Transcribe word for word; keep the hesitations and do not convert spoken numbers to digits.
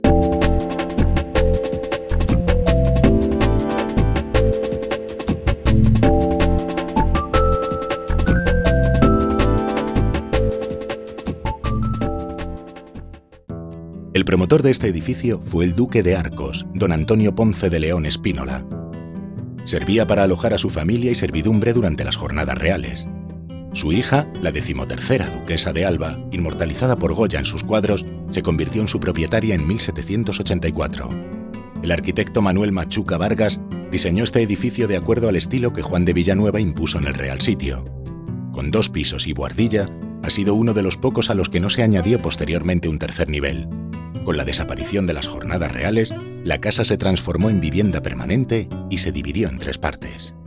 El promotor de este edificio fue el duque de Arcos, don Antonio Ponce de León Espínola. Servía para alojar a su familia y servidumbre durante las jornadas reales. Su hija, la decimotercera duquesa de Alba, inmortalizada por Goya en sus cuadros, se convirtió en su propietaria en mil setecientos ochenta y cuatro. El arquitecto Manuel Machuca Vargas diseñó este edificio de acuerdo al estilo que Juan de Villanueva impuso en el Real Sitio. Con dos pisos y buhardilla, ha sido uno de los pocos a los que no se añadió posteriormente un tercer nivel. Con la desaparición de las jornadas reales, la casa se transformó en vivienda permanente y se dividió en tres partes.